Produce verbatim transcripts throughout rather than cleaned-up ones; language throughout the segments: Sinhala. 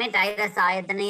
මේ ටයිරස් ආයතනය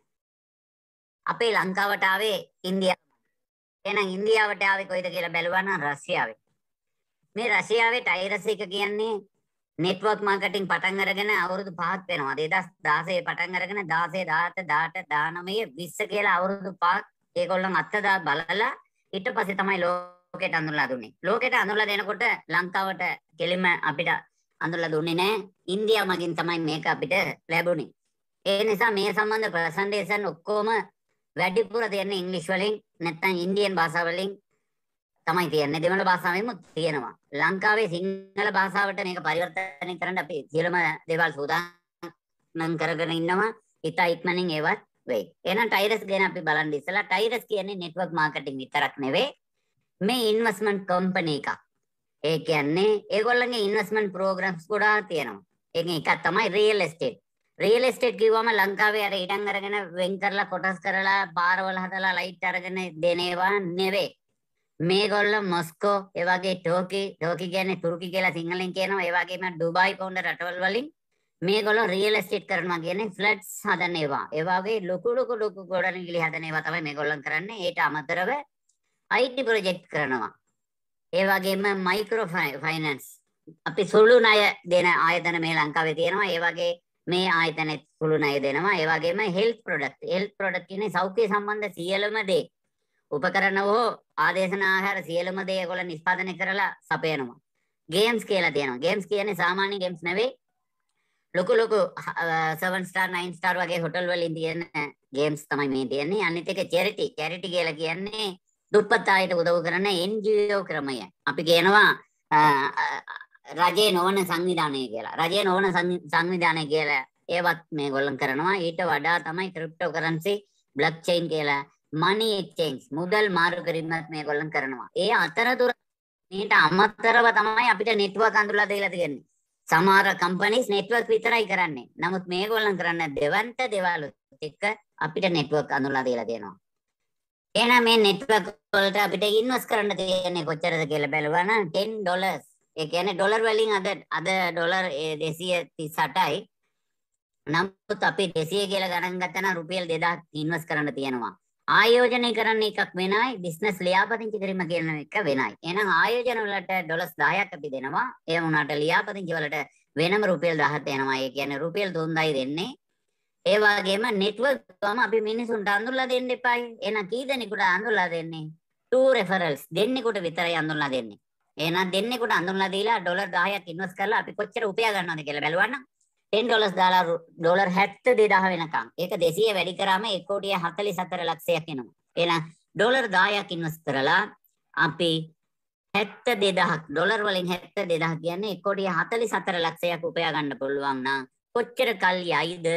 අපේ ලංකාවට ආවේ ඉන්දියාව. එහෙනම් ඉන්දියාවට ආවේ කොයිද කියලා බැලුවා නම් රෂ්‍යාවේ. මේ රෂ්‍යාවේ ටයිරස් එක කියන්නේ නෙට්වර්ක් මාකටිං පටන් අරගෙන අවුරුදු පහක් වෙනවා. දෙදාස් දාසය පටන් අරගෙන දාසය දාඅට දාඅට දානවය විස්ස කියලා අවුරුදු පහක් ඒගොල්ලන් අත්දා බලලා ඊට පස්සේ තමයි ලෝකෙට අඳුරලා දුන්නේ. ලෝකෙට අඳුරලා දෙනකොට ලංකාවට කෙලිම අපිට අඳුරලා දුන්නේ නැහැ. ඉන්දියාව මගින් තමයි මේක අපිට ලැබුණේ. ඒ නිසා මේ සම්බන්ධ ප්‍රසන්ටේෂන් ඔක්කොම වැඩිපුර තියෙන්නේ ඉංග්‍රීසි වලින් නැත්නම් ඉන්දියන් භාෂාව වලින් තමයි තියෙන්නේ. දෙමළ භාෂාවෙම තියෙනවා. ලංකාවේ සිංහල භාෂාවට මේක පරිවර්තනය කරන්න අපි සියලුම දේවල් සූදානම් කරගෙන ඉන්නවා. ඉතා ඉක්මනින් ඒවත් වෙයි. එහෙනම් ටයිරස් ගැන අපි බලන්න ඉස්සලා ටයිරස් කියන්නේ නෙට්වර්ක් මාකටිං විතරක් නෙවෙයි. මේ ඉන්වෙස්ට්මන්ට් කම්පැනි එකක්. ඒ කියන්නේ ඒගොල්ලන්ගේ ඉන්වෙස්ට්මන්ට් ප්‍රෝග්‍රෑම්ස් ගොඩාක් තියෙනවා. ඒකෙන් එකක් තමයි රියල් එස්ටේට්. රියල් එස්ටේට් කිව්වම ලංකාවේ අර ඉඩම් අරගෙන වෙන් කරලා කොටස් කරලා පාරවල හදලා ලයිට් අරගෙන දෙන ඒවා නෙවෙයි. මේගොල්ලෝ මොස්කෝ ඒ වගේ ටෝකි ටෝකි කියන්නේ තුර්කි කියලා සිංහලෙන් කියනවා. ඒ වගේම ඩුබායි පවුන්ඩ් රටවල් වලින් මේගොල්ලෝ රියල් එස්ටේට් කරනවා කියන්නේ ෆ්ලැට්ස් හදන ඒවා. ඒ වගේ ලොකු ලොකු ලොකු ගොඩනැගිලි හදන ඒවා තමයි මේගොල්ලන් කරන්නේ. ඊට අමතරව ආයි ටි ප්‍රොජෙක්ට් කරනවා. ඒ වගේම මයික්‍රෝ ෆයිනන්ස් අපි සුළු ණය දෙන ආයතන මේ ලංකාවේ තියෙනවා. ඒ වගේ මේ ආයතනෙත් සුළු ණය දෙනවා. ඒ වගේම හෙල්ත් ප්‍රොඩක්ට් හෙල්ත් ප්‍රොඩක්ට් කියන්නේ සෞඛ්‍ය සම්බන්ධ සියලුම දේ උපකරණ හෝ ආදේශන ආහාර සියලුම දේ ඒගොල්ලෝ නිෂ්පාදනය කරලා සපයනවා. ගේම්ස් කියලා තියෙනවා. ගේම්ස් කියන්නේ සාමාන්‍ය ගේම්ස් නෙවෙයි. ලොකු ලොකු සෙවන් ස්ටාර් නයින් ස්ටාර් වගේ හොටල් වලින් තියෙන ගේම්ස් තමයි මේ තියෙන්නේ. අනිත් එක චැරිටි. චැරිටි කියලා කියන්නේ දුප්පත් අයට උදව් කරන එන් ජී ඕ ක්‍රමය. අපි කියනවා රජේ නොවන සංවිධානය කියලා. රජේ නොවන සංවිධානය කියලා ඒවත් මේගොල්ලන් කරනවා. ඊට වඩා තමයි ක්‍රිප්ටෝ කරන්සි, බ්ලොක් චේන් කියලා money exchange මුදල් මාරු කිරීමත් මේගොල්ලන් කරනවා. ඒ අතරතුර මේට අමතරව තමයි අපිට නෙට්වර්ක් අඳුරලා දෙලා තියෙන්නේ. සමහර කම්පැනිස් නෙට්වර්ක් විතරයි කරන්නේ. නමුත් මේගොල්ලන් කරන්නේ දෙවන්ත දේවල් එක්ක අපිට නෙට්වර්ක් අඳුරලා දෙලා තියෙනවා. එහෙනම් මේ නෙට්වර්ක් වලට අපිට ඉන්වෙස්ට් කරන්න තියෙන්නේ කොච්චරද කියලා බලුවා නම් ටෙන් ඩොලර්ස්. ඒ කියන්නේ ඩොලර් වලින් අද අද ඩොලර් දෙසිය තිස් අටයි. නමුත් අපි දෙසිය කියලා ගණන් ගත්තා නම් රුපියල් දෙදාස් ඉන්වෙස්ට් කරන්න තියෙනවා. ආයෝජනය කරන්න එකක් වෙනයි බිස්නස් ලියාපදිංචි කිරීම කියන එක වෙනයි. එහෙනම් ආයෝජන වලට ඩොලර්ස් දහයක් අපි දෙනවා. ඒ වුණාට ලියාපදිංචි වලට වෙනම රුපියල් දහයක් දෙනවා. ඒ කියන්නේ රුපියල් තුන්දහයි දෙන්නේ. ඒ වගේම නෙට්වර්ක් ගම අපි මිනිසුන්ට අඳුරලා දෙන්න එපායි. එහෙනම් කී දෙනෙකුට අඳුරලා දෙන්නේ? two referrals දෙන්නෙකුට විතරයි අඳුරලා දෙන්නේ. එහෙනම් දෙන්නෙකුට අඳුරලා දීලා ඩොලර් දහයක් ඉන්වෙස්ට් කරලා අපි කොච්චර උපයා ගන්නවද කියලා බලවන්න. ටෙන් ඩොලර්ස් දාලා ඩොලර් හැත්තෑ දෙදාහ වෙනකම්. ඒක දෙසිය වැඩි කරාම එක කෝටි හතළිස් හතර ලක්ෂයක් එනවා. එහෙනම් ඩොලර් දහයක් ඉන්වෙස්ට් කරලා අපි හැත්තෑ දෙදාහක් ඩොලර් වලින් හැත්තෑ දෙදාහ කියන්නේ එක කෝටි හතළිස් හතර ලක්ෂයක් උපයා ගන්න පුළුවන් නම් කොච්චර කල් යයිද?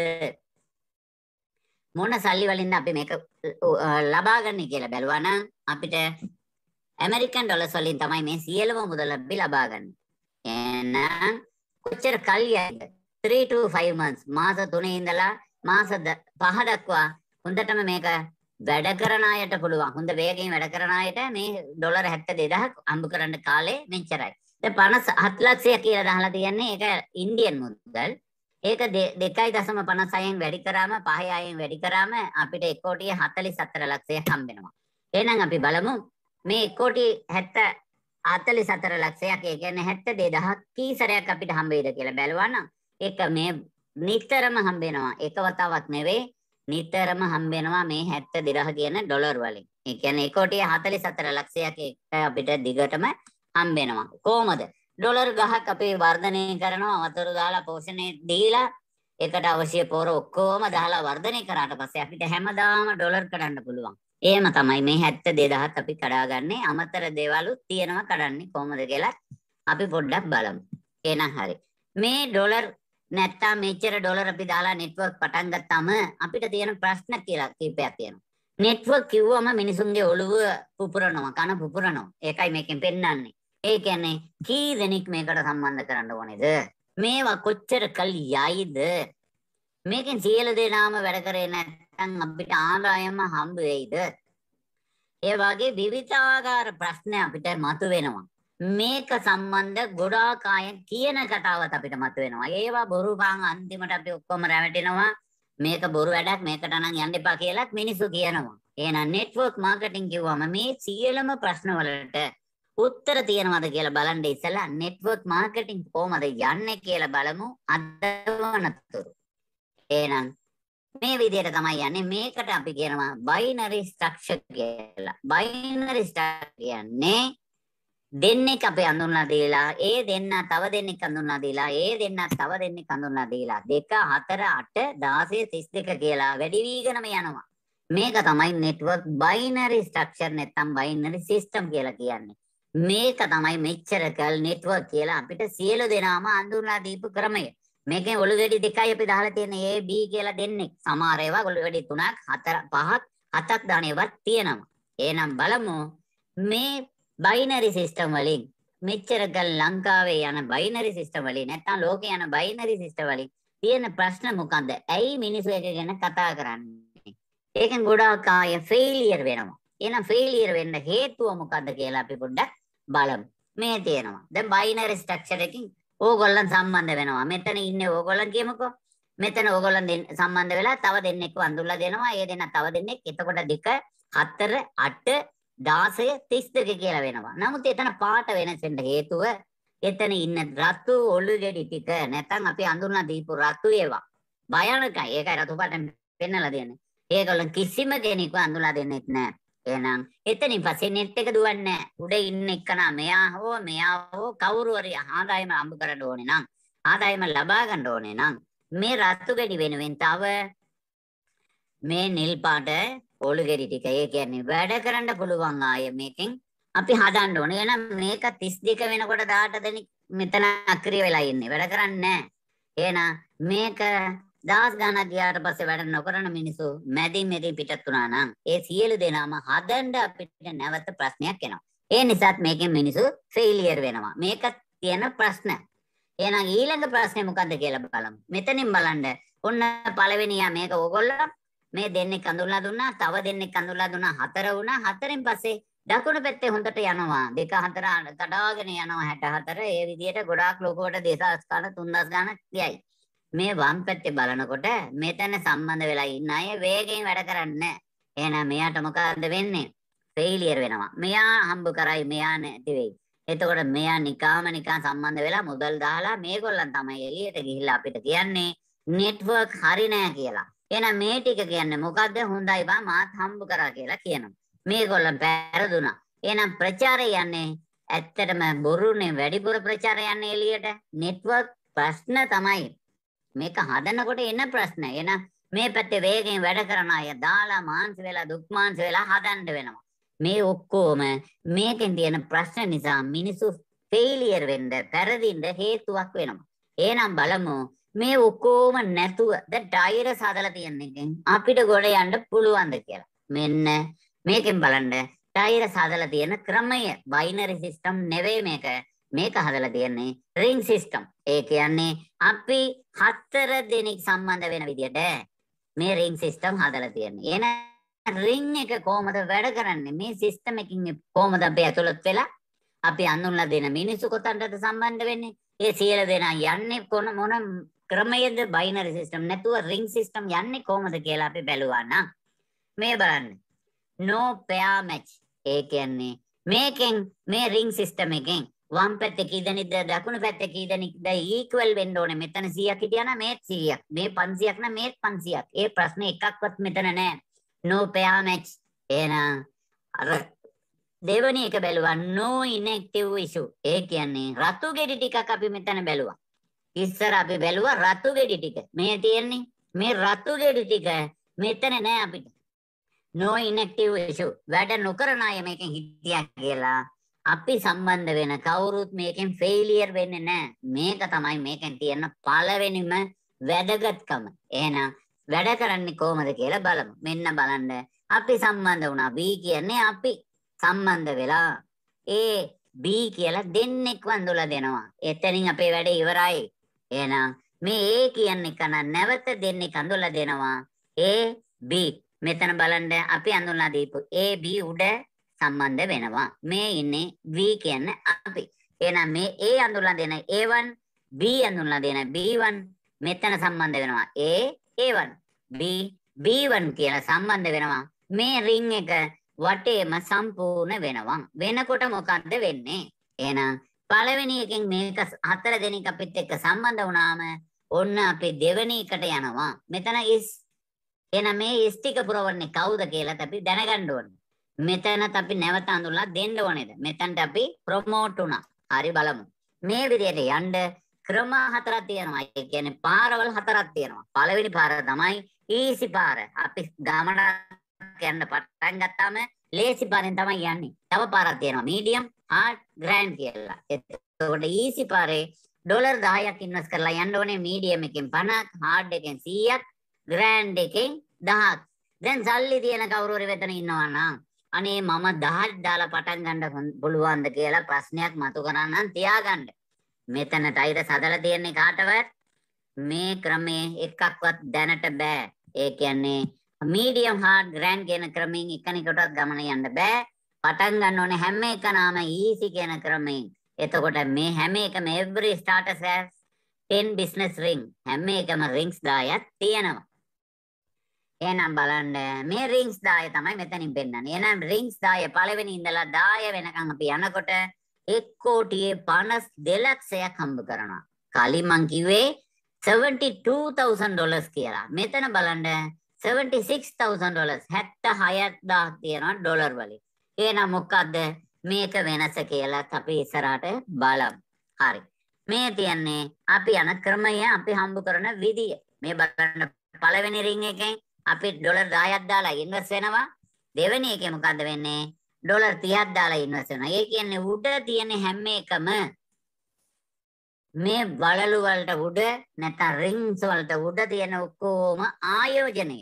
මොන සල්ලි වලින්ද අපි මේක ලබා ගන්න කියලා බැලුවා නම් අපිට ඇමරිකන් ඩොලර්ස් වලින් තමයි මේ සියලුම මුදල් අපි ලබා ගන්න. එහෙනම් කොච්චර කල් යයිද? three to five months මාස තුනේ ඉඳලා මාස පහ දක්වා හොඳටම මේක වැඩ කරන අයට පුළුවන්. හොඳ වේගයෙන් වැඩ කරන අයට මේ ඩොලර් හැත්තෑ දෙදාහක් හම්බ කරන්න කාලේ මෙච්චරයි. දැන් පනස් හත් ලක්ෂය කියලා දාලා තියන්නේ ඒක ඉන්දියන් මුදල්. ඒක දෙකයි දශම පනස් හයෙන් වැඩි කරාම පහ හයෙන් වැඩි කරාම අපිට එක කෝටි හතළිස් හතර ලක්ෂයක් හම්බ වෙනවා. එහෙනම් අපි බලමු මේ එක කෝටි හතළිස් හතර ලක්ෂයක් ඒ කියන්නේ හැත්තෑ දෙදාහක් කී සැරයක් අපිට හම්බ වෙයිද කියලා බලුවා නම් ඒක මේ නිතරම හම්බ වෙනවා. එක වතාවක් නෙවෙයි නිතරම හම්බ වෙනවා මේ හැත්තෑ දෙදාහ කියන ඩොලර් වලින්. ඒ කියන්නේ එක කෝටි හතළිස් හතර ලක්ෂයක් අපිට දිගටම හම්බ වෙනවා. කොහමද? ඩොලර් ගහක් අපි වර්ධනය කරනවා වතුර දාලා පෝෂණය දීලා ඒකට අවශ්‍ය පොර ඔක්කොම දාලා වර්ධනය කරාට පස්සේ අපිට හැමදාම ඩොලර් කඩන්න පුළුවන්. එහෙම තමයි මේ හැත්තෑ දෙදාහත් අපි කඩාගන්නේ. අමතර දේවලුත් තියෙනවා කඩන්නේ කොහොමද කියලා අපි පොඩ්ඩක් බලමු. එහෙනම් හරි. මේ ඩොලර් නැත්තම් මෙච්චර ඩොලර් අපි දාලා නෙට්වර්ක් පටන් ගත්තාම අපිට තියෙන ප්‍රශ්න කියලා කීපයක් තියෙනවා. නෙට්වර්ක් කිව්වම මිනිසුන්ගේ ඔළුව පුපුරනවා, කන පුපුරනවා. ඒකයි මේකෙන් පෙන්නන්නේ. ඒ කියන්නේ කී දෙනෙක් මේකට සම්බන්ධ කරන්න ඕනේද? මේවා කොච්චර කල් යයිද? මේකෙන් සියලු දෙනාම වැඩ කරේ නැත්නම් අපිට ආදායම හම්බ වෙයිද? ඒ වගේ විවිධාකාර ප්‍රශ්න අපිට මතුවෙනවා. මේක සම්බන්ධ ගොඩාක් අය කියන කතාවත් අපිට මතුවෙනවා. ඒවා බොරු පාන් අන්තිමට අපි ඔක්කොම රැවටෙනවා. මේක බොරු වැඩක් මේකට නම් යන්න එපා කියලාත් මිනිස්සු කියනවා. එහෙනම් නෙට්වර්ක් මාකටිං කිව්වම මේ සියලුම ප්‍රශ්න වලට උත්තර තියෙනවද කියලා බලන්න ඉස්සලා නෙට්වර්ක් මාකටිං කොහමද යන්නේ කියලා බලමු අදවනතුරු. එහෙනම් මේ විදිහට තමයි යන්නේ. මේකට අපි කියනවා බයිනරි ස්ට්‍රක්චර් කියලා. බයිනරි ස්ට්‍රක්චර් කියන්නේ දෙන්නෙක් අපි අඳුන්ලා දීලා ඒ දෙන්න තව දෙන්නෙක් අඳුන්ලා දීලා ඒ දෙන්න තව දෙන්නෙක් අඳුන්ලා දීලා දෙක හතර අට දාසය තිස් දෙක කියලා වැඩි වීගෙනම යනවා. මේක තමයි නෙට්වර්ක් බයිනරි ස්ට්‍රක්චර් නැත්නම් බයිනරි සිස්ටම් කියලා කියන්නේ. මේක තමයි මෙච්චරකල් නෙට්වර්ක් කියලා අපිට සියලු දෙනාම අඳුන්ලා දීපු ක්‍රමය. මේකෙන් ඔලු වැඩි දෙකයි අපි දාලා තියෙන්නේ A B කියලා දෙන්නේ. සමහර ඒවා ඔලු වැඩි තුනක් හතර පහක් හතක් දාන ඒවා තියෙනවා. එහෙනම් බලමු මේ බයිනරි සිස්ටම් වලින් මෙච්චරකල් ලංකාවේ යන බයිනරි සිස්ටම් වලින් නැත්නම් ලෝකේ යන බයිනරි සිස්ටම් වලින් තියෙන ප්‍රශ්න මොකද්ද? ඇයි මිනිස්සු එක ගැන කතා කරන්නේ? ඒකෙන් ගොඩාක් ආය ෆේලියර් වෙනවා. එහෙනම් ෆේලියර් වෙන්න හේතුව මොකද්ද කියලා අපි පොඩ්ඩක් බලමු. මේ තියෙනවා. දැන් බයිනරි ස්ට්‍රක්චර් එකකින් ඕගොල්ලන් සම්බන්ධ වෙනවා. මෙතන ඉන්නේ ඕගොල්ලන් කියමුකෝ. මෙතන ඕගොල්ලන් සම්බන්ධ වෙලා තව දෙන්නෙක්ව අඳුල්ලා දෙනවා. ඒ දෙන්න තව දෙන්නෙක්. එතකොට දෙක හතර අට දාසය තිස් දෙක කියලා වෙනවා. නමුත් එතන පාට වෙනස් වෙන්න හේතුව එතන ඉන්න රතු ඔලු ගෙඩි ටික නැත්නම් අපි අඳුරලා දීපු රතු ඒවා භයානකයි. ඒකයි රතු පාට පෙන්නලා දෙන්නේ. ඒගොල්ලන් කිසිම කෙනෙක්ව අඳුරලා දෙන්නෙත් නැහැ. එහෙනම් එතනින් පස්සේ net එක දුවන්නේ නැහැ. උඩ ඉන්න එක්කනා මෙයා හෝ මෙයා හෝ කවුරු හරි ආදායම අම්බ කරන්න ඕනේ නම් ආදායම ලබා ගන්න ඕනේ නම් මේ රතු ගෙඩි වෙනුවෙන් තව මේ නිල් පාට ඔලු ගෙඩි ටික ඒ කියන්නේ වැඩ කරන්න පුළුවන් ආය මේකෙන් අපි හදන්න ඕනේ. එහෙනම් මේක තිස් දෙක වෙනකොට දාට දෙනෙක් මෙතන අක්‍රිය වෙලා ඉන්නේ. වැඩ කරන්නේ නැහැ. එහෙනම් මේක දහස් ගණන් ගියාට පස්සේ වැඩ නොකරන මිනිස්සු මැදි මැදි පිටත් වුණා නම් ඒ සියලු දෙනාම හදන්න අපිට නැවත ප්‍රශ්නයක් එනවා. ඒ නිසාත් මේකෙන් මිනිස්සු ෆේලියර් වෙනවා. මේක තියෙන ප්‍රශ්න. එහෙනම් ඊළඟ ප්‍රශ්නේ මොකද්ද කියලා බලමු. මෙතනින් බලන්න ඔන්න පළවෙනියා මේක ඕගොල්ලෝ මේ දෙන්නෙක් අඳුල්ලා දුන්නා, තව දෙන්නෙක් අඳුල්ලා දුන්නා, හතර වුණා. හතරෙන් පස්සේ දකුණු පැත්තේ හොඳට යනවා. දෙක හතර කඩාගෙන යනවා හැට හතර. ඒ විදිහට ගොඩාක් ලෝකවලට දෙදහස් ගාන තුන්දහස් ගාන කියයි. මේ වම් පැත්තේ බලනකොට මෙතන සම්බන්ධ වෙලා ඉන්න අය වේගයෙන් වැඩ කරන්නේ. එහෙනම් මෙයාට මොකද්ද වෙන්නේ? ෆේලියර් වෙනවා. මෙයා හම්බ කරයි මෙයා නැති වෙයි. එතකොට මෙයා නිකාම නිකන් සම්බන්ධ වෙලා මුදල් දාලා මේගොල්ලන් තමයි එළියට ගිහිල්ලා අපිට කියන්නේ නෙට්වර්ක් හරි නෑ කියලා. එහෙනම් මේ ටික කියන්නේ මොකද්ද? හොඳයි බා මාත් හම්බ කරා කියලා කියනවා. මේගොල්ලන් පෙරදුනා. එහෙනම් ප්‍රචාරය යන්නේ ඇත්තටම බොරුනේ වැඩිපුර ප්‍රචාරය යන්නේ එළියට. නෙට්වර්ක් ප්‍රශ්න තමයි. මේක හදනකොට එන ප්‍රශ්න. එහෙනම් මේ පැත්තේ වේගයෙන් වැඩ කරන අය දාලා මාංශ වෙලා දුක් මාංශ වෙලා හදන්න වෙනවා. මේ ඔක්කොම මේකෙන් තියෙන ප්‍රශ්න නිසා මිනිස්සු ෆේලියර් වෙන්න, පෙරදින්න හේතුවක් වෙනවා. එහෙනම් බලමු මේ ඔක්කොම නැතුව දැන් ටයරස් හදලා තියෙන එකෙන් අපිට ගොඩ යන්න පුළුවන්ද කියලා. මෙන්න මේකෙන් බලන්න ටයරස් හදලා තියෙන ක්‍රමය බයිනරි සිස්ටම් නෙවෙයි මේක. මේක හදලා තියෙන්නේ රින් සිස්ටම්. ඒ කියන්නේ අපි හතර දෙනෙක් සම්බන්ධ වෙන විදිහට මේ රින් සිස්ටම් හදලා තියෙන්නේ. එහෙනම් රින් එක කොහොමද වැඩ කරන්නේ? මේ සිස්ටම් එකකින් කොහොමද අපි ඇතුළත් වෙලා අපි අඳුන්ලා දෙන මිනිස්සු කොතනටද සම්බන්ධ වෙන්නේ? ඒ සියලු දෙනා යන්නේ කොන මොන ක්‍රමයේද? බයිනරි සිස්ටම් නැතුව රින් සිස්ටම් යන්නේ කොහොමද කියලා අපි බැලුවා නම් මේ බලන්න. no pair match. ඒ කියන්නේ මේකෙන් මේ රින් සිස්ටම් එකෙන් වම් පැත්තේ කී දෙනෙක්ද දකුණු පැත්තේ කී දෙනෙක්ද ඊක්වල් වෙන්න ඕනේ. මෙතන සීයක් හිටියා නම් මේත් සීයක්. මේ පන්සියක් නම් මේත් පන්සියක්. ඒ ප්‍රශ්නේ එකක්වත් මෙතන නැහැ. no pair match. එහෙනම් අර දෙවනි එක බැලුවා no inactive issue. ඒ කියන්නේ රතු ගෙඩි ටිකක් අපි මෙතන බැලුවා. ඉස්සර අපි බැලුවා රතු ගෙඩි ටික. මේ තියෙන්නේ මේ රතු ගෙඩි ටික මෙතන නෑ අපිට. no inactive issue. වැඩ නොකරන අය මේකෙන් හිටියා කියලා අපි සම්බන්ධ වෙන කවුරුත් මේකෙන් ෆේලියර් වෙන්නේ නැහැ. මේක තමයි මේකෙන් තියෙන පළවෙනිම වැදගත්කම. එහෙනම් වැඩ කරන්නේ කොහොමද කියලා බලමු. මෙන්න බලන්න. අපි සම්බන්ධ වුණා. B කියන්නේ අපි සම්බන්ධ වෙලා A B කියලා දෙන්නෙක් වඳුලා දෙනවා. එතනින් අපේ වැඩ ඉවරයි. එහෙනම් මේ A කියන්නේ කන නැවත දෙන්නෙක් අඳුලා දෙනවා. A B මෙතන බලන්න අපි අඳුලා දීපු A B උඩ සම්බන්ධ වෙනවා. මේ ඉන්නේ V කියන්නේ අපි. එහෙනම් මේ A අඳුරලා දෙන A one B අඳුරලා දෙන B one මෙතන සම්බන්ධ වෙනවා A A one. B B one කියලා සම්බන්ධ වෙනවා. මේ ring එක වටේම සම්පූර්ණ වෙනවා. වෙනකොට මොකද්ද වෙන්නේ? එහෙනම් පළවෙනි එකෙන් මේක හතර දෙනෙක් අපිත් එක්ක සම්බන්ධ වුණාම ඔන්න අපි දෙවෙනි එකට යනවා. මෙතන is එහෙනම් මේ is ටික පුරවන්නේ කවුද කියලා අපි දැනගන්න ඕනේ. මෙතනත් අපි නැවත අඳුරලා දෙන්න ඕනේද? මෙතනට අපි ප්‍රොමෝට් වුණා. හරි බලමු. මේ විදිහට යන්න ක්‍රම හතරක් තියෙනවා. ඒ කියන්නේ පාරවල් හතරක් තියෙනවා. පළවෙනි පාර තමයි ඊසි පාර. අපි ගමනක් යන්න පටන් ගත්තාම ලේසි පාරෙන් තමයි යන්නේ. තව පාරක් තියෙනවා මීඩියම්, හાર્ඩ්, ග්‍රෑන්ඩ් කියලා. එතකොට ඊසි පාරේ ඩොලර් දහයක් ඉන්වෙස්ට් කරලා යන්න ඕනේ. මීඩියම් එකෙන් පනහක්, හાર્ඩ් එකෙන් සීයක්, ග්‍රෑන්ඩ් එකෙන් දහයක්. දැන් සල්ලි තියෙන කවුරු හරි වෙතන ඉන්නවා නම් අනේ මම දහයක් දාලා පටන් ගන්න පුළුවන්ද කියලා ප්‍රශ්නයක් මතු කරන්නම් තියාගන්න. මෙතන ටයිරස් හදලා තියන්නේ කාටවත් මේ ක්‍රමේ එකක්වත් දැනට බෑ. ඒ කියන්නේ මීඩියම්, හાર્ඩ්, ග්‍රෑන්ඩ් කියන ක්‍රමෙන් එකනිකටවත් ගමන යන්න බෑ. පටන් ගන්න ඕනේ හැම එකනම ඊසි කියන ක්‍රමෙන්. එතකොට මේ හැම එකම every starters has ten business ring. හැම එකම rings දහයක් තියෙනවා. එහෙනම් බලන්න මේ rings දහය තමයි මෙතනින් පෙන්නන්නේ. එහෙනම් rings දහය පළවෙනි ඉඳලා දහය වෙනකන් අපි යනකොට එක් කෝටියේ පනස් දෙලක්ෂයක් හම්බ කරනවා. කලින් මං කිව්වේ seventy two thousand dollars කියලා. මෙතන බලන්න seventy six thousand dollars හැත්තෑ හයක් තියෙනවා ඩොලර් වලින්. එහෙනම් මොකද්ද මේක වෙනස කියලා අපි ඉස්සරහට බලමු. හරි. මේ තියන්නේ අපි යන ක්‍රමය, අපි හම්බ කරන විදිය. මේ බලන්න පළවෙනි ring එකෙන් අපි ඩොලර් දහයක් දාලා ඉන්වෙස්ට් වෙනවා. දෙවෙනි එකේ මොකද්ද වෙන්නේ? ඩොලර් තිහක් දාලා ඉන්වෙස්ට් වෙනවා. ඒ කියන්නේ උඩ තියෙන හැම එකම මේ වලලු වලට උඩ නැත්නම් රින්ග්ස් වලට උඩ තියෙන ඔක්කොම ආයෝජනය.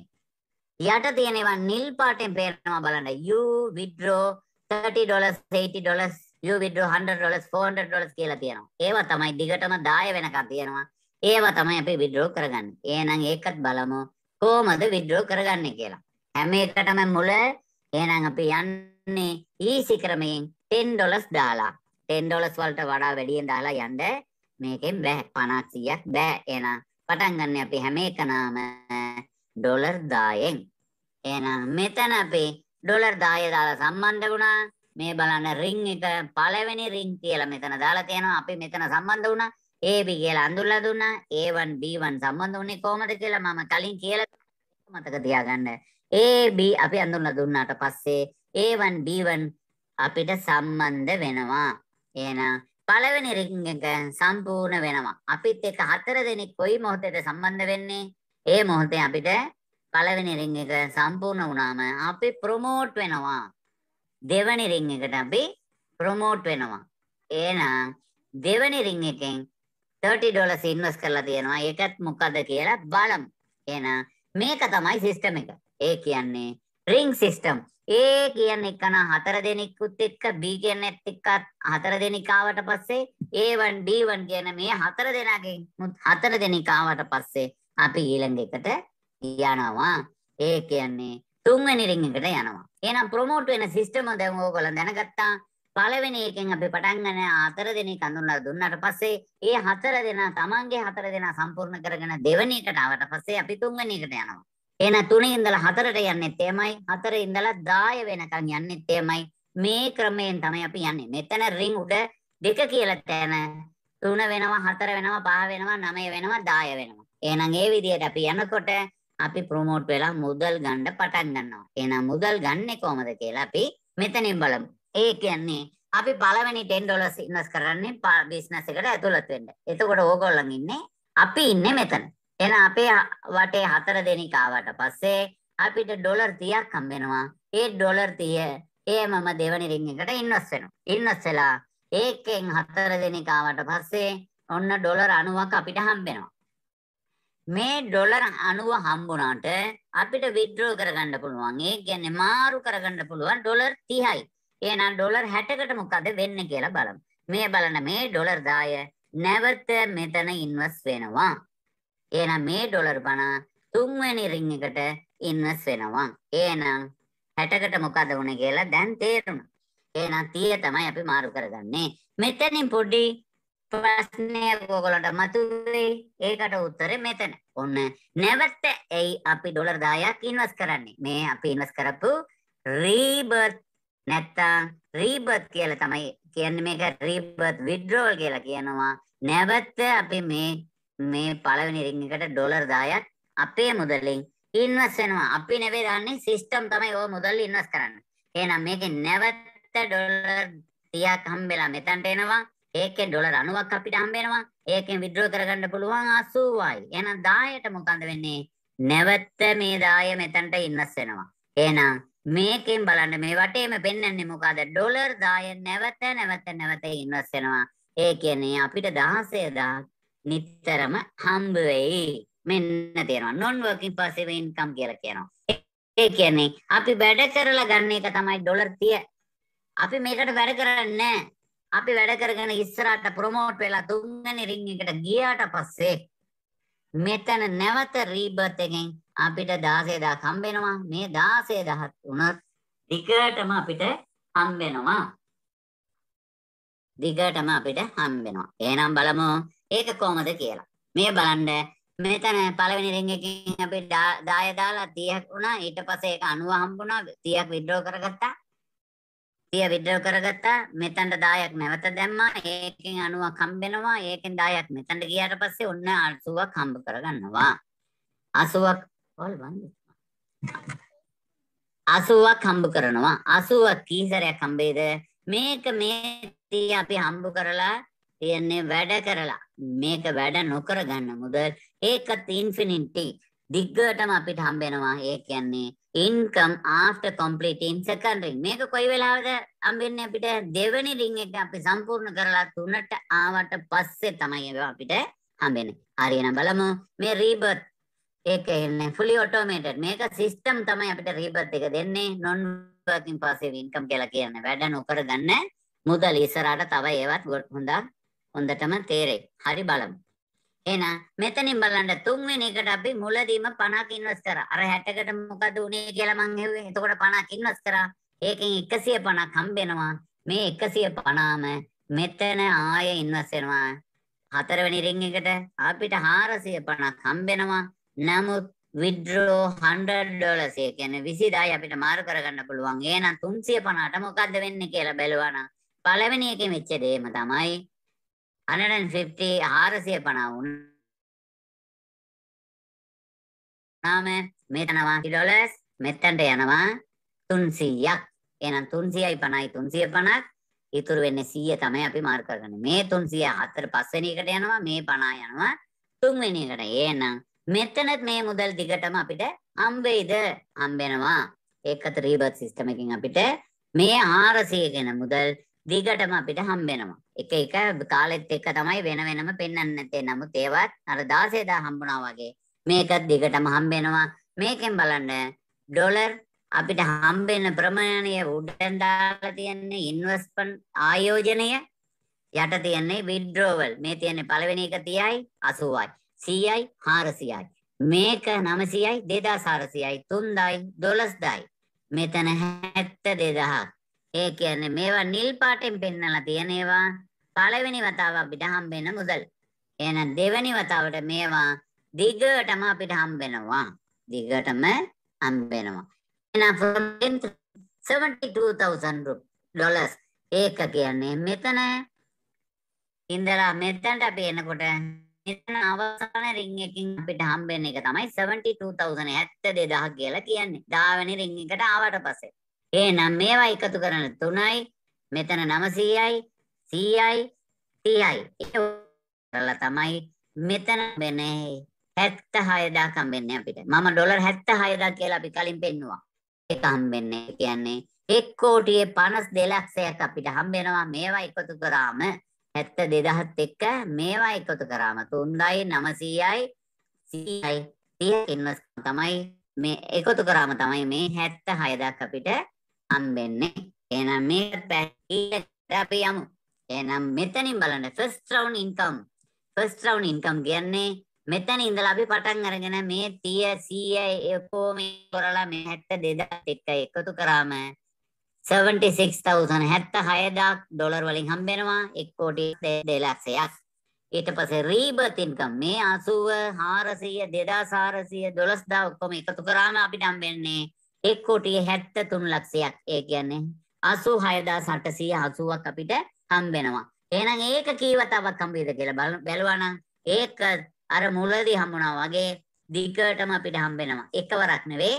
යට තියෙනවා නිල් පාටෙන් පේනවා බලන්න. you withdraw thirty dollars, eighty dollars, you withdraw one hundred dollars, four hundred dollars කියලා තියෙනවා. ඒවා තමයි දිගටම දහය වෙනකන් තියෙනවා. ඒවා තමයි අපි withdraw කරගන්නේ. එහෙනම් ඒකත් බලමු කොහොමද withdraw කරගන්නේ කියලා. හැම එකටම මුල එහෙනම් අපි යන්නේ easy ක්‍රමයෙන් ten dollars දාලා. ten dollars වලට වඩා වැඩියෙන් දාලා යන්න මේකෙන් බෑ. පනස් සීයක් බෑ. එහෙනම් පටන් ගන්න අපි හැම එකනම ඩොලර් දහයෙන්. එහෙනම් මෙතන අපි ඩොලර් දහය දාලා සම්බන්ධ වුණා. මේ බලන්න ring එක පළවෙනි ring කියලා මෙතන දාලා තියෙනවා. අපි මෙතන සම්බන්ධ වුණා. A B කියලා අඳුරලා දුන්නා. A one B one සම්බන්ධ වුණේ කොහමද කියලා මම කලින් කියලා මතක තියාගන්න. A B අපි අඳුරලා දුන්නාට පස්සේ A one B one අපිට සම්බන්ධ වෙනවා. එහෙනම් පළවෙනි ring එක සම්පූර්ණ වෙනවා. අපිත් එක්ක හතර දෙනෙක් කොයි මොහොතේද සම්බන්ධ වෙන්නේ? ඒ මොහොතේ අපිට පළවෙනි ring එක සම්පූර්ණ වුණාම අපි ප්‍රොමෝට් වෙනවා. දෙවෙනි ring එකට අපි ප්‍රොමෝට් වෙනවා. එහෙනම් දෙවෙනි ring එකෙන් thirty dollars ඉන්වෙස්ට් කරලා තියෙනවා. ඒකත් මොකද කියලා බලමු. එහෙනම් මේක තමයි සිස්ටම් එක. ඒ කියන්නේ ring system. A කියන්නේ කන හතර දෙනෙකුත් එක්ක B කියන්නේත් එක්ක හතර දෙනෙක් ආවට පස්සේ A one B one කියන මේ හතර දෙනාගෙන් හතර දෙනෙක් ආවට පස්සේ අපි ඊළඟ එකට යනවා. ඒ කියන්නේ තුන්වෙනි ring එකට යනවා. එහෙනම් ප්‍රොමෝට් වෙන සිස්ටම දැන් ඕගොල්ලෝ දැනගත්තා. පළවෙනි එකෙන් අපි පටන් ගන්න හතර දෙනෙක් අඳුනලා දුන්නාට පස්සේ ඒ හතර දෙනා තමන්ගේ හතර දෙනා සම්පූර්ණ කරගෙන දෙවෙනි එකට ආවට පස්සේ අපි තුන්වෙනි එකට යනවා. එහෙනම් තුනේ ඉඳලා හතරට යන්නෙත් එමයයි, හතරේ ඉඳලා දහය වෙනකන් යන්නෙත් එමයයි. මේ ක්‍රමයෙන් තමයි අපි යන්නේ. මෙතන ring උඩ දෙක කියලා තැන තුන වෙනවා, හතර වෙනවා, පහ වෙනවා, නවය වෙනවා, දහය වෙනවා. එහෙනම් ඒ විදිහට අපි යනකොට අපි ප්‍රොමෝට් වෙලා මුදල් ගන්න පටන් ගන්නවා. එහෙනම් මුදල් ගන්නෙ කොහමද කියලා අපි මෙතනින් බලමු. ඒ කියන්නේ අපි පළවෙනි ten dollars ඉන්වෙස්ට් කරන්නේ බිස්නස් එකට ඇතුළත් වෙන්න. එතකොට ඕගොල්ලන් ඉන්නේ අපි ඉන්නේ මෙතන. එහෙනම් අපේ වටේ හතර දෙනෙක් ආවට පස්සේ අපිට ඩොලර් තිහක් හම්බ වෙනවා. ඒ ඩොලර් තිහ එහෙමම දෙවෙනි ring එකට ඉන්වෙස්ට් වෙනවා. ඉන්වෙස්ට් වෙලා ඒකෙන් හතර දෙනෙක් ආවට පස්සේ ඔන්න ඩොලර් අනූවක් අපිට හම්බ වෙනවා. මේ ඩොලර් අනූව හම්බුණාට අපිට withdraw කරගන්න පුළුවන්. ඒ කියන්නේ මාරු කරගන්න පුළුවන් ඩොලර් තිහයි. එහෙනම් ඩොලර් හැටකට මොකද වෙන්නේ කියලා බලමු. මේ බලන්න මේ ඩොලර් දහය නැවත මෙතන ඉන්වෙස්ට් වෙනවා. එහෙනම් මේ ඩොලර් පනහ තුන්වෙනි ring එකට ඉන්වෙස්ට් වෙනවා. එහෙනම් හැටකට මොකද වුනේ කියලා දැන් තේරුණා. එහෙනම් තිහ තමයි අපි මාරු කරගන්නේ. මෙතනින් පොඩි ප්‍රශ්නය ඔයගොල්ලන්ට මතුවේ. ඒකට උත්තරේ මෙතන. ඔන්න නැවත එයි අපි ඩොලර් දහයක් ඉන්වෙස්ට් කරන්නේ. මේ අපි ඉන්වෙස්ට් කරපු රීබර්ත් නැත්තම් රීබර්ත් කියලා තමයි කියන්නේ. මේක රීබර්ත් විත්ඩ්‍රෝවල් කියලා කියනවා. නැවත අපි මේ මේ පළවෙනි රින් එකට ඩොලර් දහයක් අපේ මුදලින් ඉන්වෙස්ට් වෙනවා. අපි නෙවෙයි දන්නේ සිස්ටම් තමයි ඔය මුදල් ඉන්වෙස්ට් කරන්නේ. එහෙනම් මේකේ නැවත ඩොලර් තිහක් හම්බෙලා මෙතනට එනවා. ඒකෙන් ඩොලර් අනූවක් අපිට හම්බ වෙනවා. ඒකෙන් විත්ඩ්‍රෝ කරගන්න පුළුවන් අසූවයි. එහෙනම් දහයට මොකද වෙන්නේ? නැවත මේ දහය මෙතනට ඉන්වෙස්ට් වෙනවා. එහෙනම් මේකෙන් බලන්න මේ වටේම පෙන්වන්නේ මොකද? ඩොලර් දහය නැවත නැවත නැවත ඉන්වෙස්ට් වෙනවා. ඒ කියන්නේ අපිට දහසය දහස් නිතරම හම්බ වෙයි. මෙන්න තියෙනවා non working passive income කියලා කියනවා. ඒ කියන්නේ අපි වැඩ කරලා ගන්න එක තමයි ඩොලර් තිය. අපි මේකට වැඩ කරන්නේ නැහැ. අපි වැඩ කරගෙන ඉස්සරහට ප්‍රොමෝට් වෙලා තුන්වෙනි රින් එකට ගියාට පස්සේ මෙතන නැවත රීබර්ත් එකෙන් අපිට දහසය දහස් හම්බ වෙනවා. මේ දහසය දහස් උනත් දිගටම අපිට හම්බ වෙනවා. දිගටම අපිට හම්බ වෙනවා. එහෙනම් බලමු ඒක කොහොමද කියලා. මේ බලන්න මෙතන පළවෙනි රින් එකකින් අපි දහය දාලා තිහක් වුණා. ඊට පස්සේ ඒක අනූව හම්බුණා. තිහක් විත්ඩ්‍රෝ කරගත්තා. තිය විත්ඩ්‍රෝ කරගත්තා. මෙතනට දහයක් නැවත දැම්මා. ඒකෙන් අනූවක් හම්බ වෙනවා. ඒකෙන් දහයක් මෙතනට ගියාට පස්සේ ඔන්න අසූවක් හම්බ කරගන්නවා. අසූවක් වල බන්නේ. අසූවක් හම්බ කරනවා. අසූවක් කීසරයක් හම්බෙයිද? මේක මේ තිය අපි හම්බ කරලා තියන්නේ වැඩ කරලා. මේක වැඩ නොකර ගන්න මුදල් ඒකත් ඉන්ෆිනිටි දිග්ගටම අපිට හම්බ වෙනවා. ඒ කියන්නේ income after completing second ring. මේක කොයි වෙලාවද හම්බෙන්නේ අපිට? දෙවෙනි ring එක අපි සම්පූර්ණ කරලා තුනට ආවට පස්සේ තමයි ඒක අපිට හම්බෙන්නේ. හරි එහෙනම් බලමු මේ rebirth ඒක එන්නේ fully automated. මේක system තමයි අපිට rebirth එක දෙන්නේ. non working passive income කියලා කියන්නේ වැඩ නොකර ගන්න මුදල්. ඉස්සරහට තව ඒවත් හොඳ හොඳටම තේරෙයි. හරි බලමු. එහෙනම් මෙතනින් බලන්න තුන්වෙනි එකට අපි මුලදීම පනහක් ඉන්වෙස්ට් කරා. අර හැටකට මොකද උනේ කියලා මං හෙව්වේ. එතකොට පනහක් ඉන්වෙස්ට් කරා. ඒකෙන් එකසිය පනහක් හම්බ වෙනවා. මේ එකසිය පනහම මෙතන ආයෙ ඉන්වෙස්ට් වෙනවා. හතරවෙනි රින් එකට අපිට හාරසිය පනහක් හම්බ වෙනවා. නමුත් withdraw hundred dollars ඒ කියන්නේ විසිදායි අපිට මාරු කරගන්න පුළුවන්. එහෙනම් තුන්සිය පනහට මොකද්ද වෙන්නේ කියලා බැලුවා නම් පළවෙනි එකේ මෙච්ච දෙයම තමයි one hundred fifty හාරසිය පනහ වුණාම මෙතනවා ඩොලර්ස් මෙතනට යනවා තුන්සීයක්. එහෙනම් තුන්සියයි පනහයි තුන්සිය පනහක් ඉතුරු වෙන්නේ සීය තමයි අපි මාරු කරගන්නේ. මේ තුන්සිය හතර පස්වෙනි එකට යනවා. මේ පනහ යනවා තුන්වෙනි එකට. එහෙනම් මෙතනත් මේ මුදල් දිගටම අපිට හම්බ වෙයිද? හම්බ වෙනවා. ඒකත් රීබර්ත් සිස්ටම් එකකින් අපිට මේ හාරසිය කියන මුදල් දිගටම අපිට හම්බ වෙනවා. එක එක කාලෙත් එක්ක තමයි වෙන වෙනම පෙන්වන්නේ නැත්තේ. නමුත් ඒවත් අර දහසය දහස් හම්බුණා වගේ මේකත් දිගටම හම්බ වෙනවා. මේකෙන් බලන්න ඩොලර් අපිට හම්බ වෙන ප්‍රමාණය උඩෙන් දාලා තියන්නේ ඉන්වෙස්ට්මන්ට් ආයෝජනය. යට තියන්නේ විත්ඩ්‍රෝවල්. මේ තියන්නේ පළවෙනි එක තිහයි අසූවයි. සීයයි හාරසියයි. මේක නවසියයි දෙදාස් හාරසියයි තුන්දායි දොළොස්දායි. මෙතන හැත්තෑ දෙදහස්. ඒ කියන්නේ මේවා නිල් පාටෙන් පෙන්නලා තියෙන ඒවා පළවෙනි වතාව අපිට හම්බ වෙන මුදල්. එහෙනම් දෙවෙනි වතාවට මේවා දිගටම අපිට හම්බ වෙනවා. දිගටම හම්බ වෙනවා. එහෙනම් seventy-two thousand dollars ඒක කියන්නේ මෙතන ඉඳලා මෙතනට අපි එනකොට මෙතන අවසාන රින් එකකින් අපිට හම්බ වෙන එක තමයි seventy-two thousand හැත්තෑ දෙදහස් කියලා කියන්නේ. දහ වෙනි රින් එකට ආවට පස්සේ එහෙනම් මේවා එකතු කරන තුනයි මෙතන නවසීයයි සීයයි තිහයි ඒකලා තමයි මෙතන වෙන්නේ හැත්තෑ හයදහස් හම්බෙන්නේ අපිට. මම ඩොලර් හැත්තෑ හයදහස් කියලා අපි කලින් පෙන්නුවා. ඒක හම්බෙන්නේ කියන්නේ එක් කෝටියේ පනස් දෙක ලක්ෂයක් අපිට හම්බ වෙනවා. මේවා එකතු කරාම හැත්තෑ දෙදහස් එක්ක මේවා එකතු කරාම තුන්දායි නවසීයයි සීයයි තිහයි ඉන්වස් තමයි මේ එකතු කරාම තමයි මේ හැත්තෑ හයදහස් අපිට හම්බෙන්නේ. එහෙනම් මේක පැහැදිලිට අපි යමු. එහෙනම් මෙතනින් බලන්න first round income. first round income කියන්නේ මෙතන ඉඳලා අපි පටන් අරගෙන මේ තිහ සීය ඔක්කොම කරලා මේ හැත්තෑ දෙදහස් එක්ක එකතු කරාම seventy-six thousand seventy-six thousand dollar වලින් හම්බ වෙනවා එක කෝටි දෙක ලක්ෂයක්. ඊට පස්සේ රීබර්ත් ඉන්කම් මේ eighty four hundred two thousand fourteen thousand ඔක්කොම එකතු කරාම අපිට හම්බ වෙන්නේ එක කෝටි seventy-three ලක්ෂයක්. ඒ කියන්නේ eighty-six thousand eight hundred eighty-ක් අපිට හම්බ වෙනවා. එහෙනම් ඒක කී වතාවක් හම්බ වෙයිද කියලා බලුවා නම් ඒක අර මුලදී හම්බුණා වගේ දිගටම අපිට හම්බ වෙනවා. එකවරක් නෙවෙයි.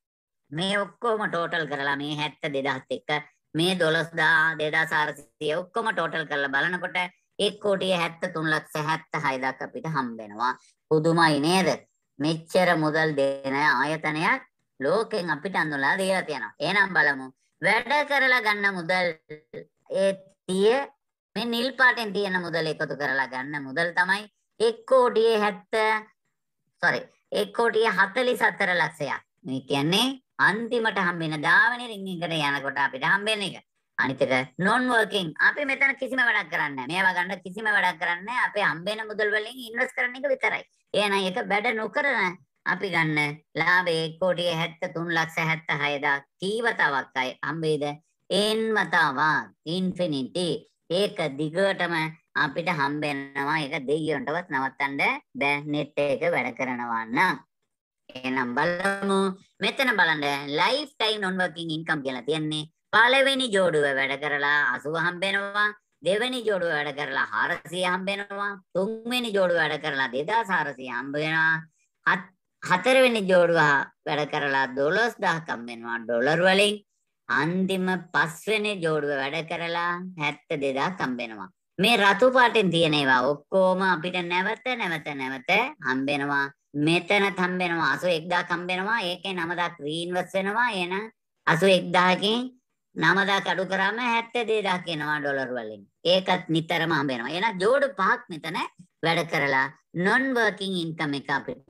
මේ ඔක්කොම ටෝටල් කරලා මේ seventy-two thousand එක්ක මේ twelve thousand two thousand four hundred ඔක්කොම ටෝටල් කරලා බලනකොට එක කෝටි seventy-three ලක්ෂ seventy-six දාක අපිට හම්බ වෙනවා. පුදුමයි නේද? මෙච්චර මුදල් දෙන ආයතනයක් ලෝකෙන් අපිට අඳුනලා දීලා තියෙනවා. එහෙනම් බලමු. වැඩ කරලා ගන්න මුදල් ඒ තිය මේ නිල් පාටෙන් තියෙන මුදල් එකතු කරලා ගන්න මුදල් තමයි එක කෝටි seventy sorry එක කෝටි forty-four ලක්ෂයක්. මේ කියන්නේ අන්තිමට හම්බෙන දාවනේ රින් එකට යනකොට අපිට හම්බෙන එක. අනිත් එක non working. අපි මෙතන කිසිම වැඩක් කරන්නේ නැහැ. මේවා ගන්න කිසිම වැඩක් කරන්නේ නැහැ. අපේ හම්බෙන මුදල් වලින් ඉන්වෙස්ට් කරන එක විතරයි. එහෙනම් ඒක වැඩ නොකරන අපි ගන්න ලාභය එක කෝටි seventy-three ලක්ෂ seventy-six දාක කීවතාවක් අය හම්බෙයිද? n වතාවක් infinity. ඒක දිගටම අපිට හම්බ වෙනවා. ඒක දෙයියන්ටවත් නවත්තන්න බෑ net එක වැඩ කරනවා නම්. එහෙනම් බලමු. මෙතන බලන්න lifetime non working income කියලා තියන්නේ පළවෙනි ජෝඩුව වැඩ කරලා eighty හම්බ වෙනවා. දෙවෙනි ජෝඩුව වැඩ කරලා four hundred හම්බ වෙනවා. තුන්වෙනි ජෝඩුව වැඩ කරලා two thousand four hundred හම්බ වෙනවා. හතරවෙනි ජෝඩුව වැඩ කරලා twelve thousand හම්බ වෙනවා ඩොලර් වලින්. අන්තිම පස්වෙනි ජෝඩුව වැඩ කරලා seventy-two thousand හම්බ වෙනවා. මේ රතු පාටෙන් තියෙන ඒවා ඔක්කොම අපිට නැවත නැවත නැවත හම්බ වෙනවා. මෙතනත් හම්බ වෙනවා eighty-one thousand හම්බ වෙනවා. ඒකේ nine thousand රීඉන්වෙස්ට් වෙනවා. එහෙනම් eighty-one thousand කින් nine thousand අඩු කරාම seventy-two thousand එනවා ඩොලර් වලින්. ඒකත් නිතරම හම්බ වෙනවා. එහෙනම් ජෝඩු පහක් මෙතන වැඩ කරලා non working income එක අපිට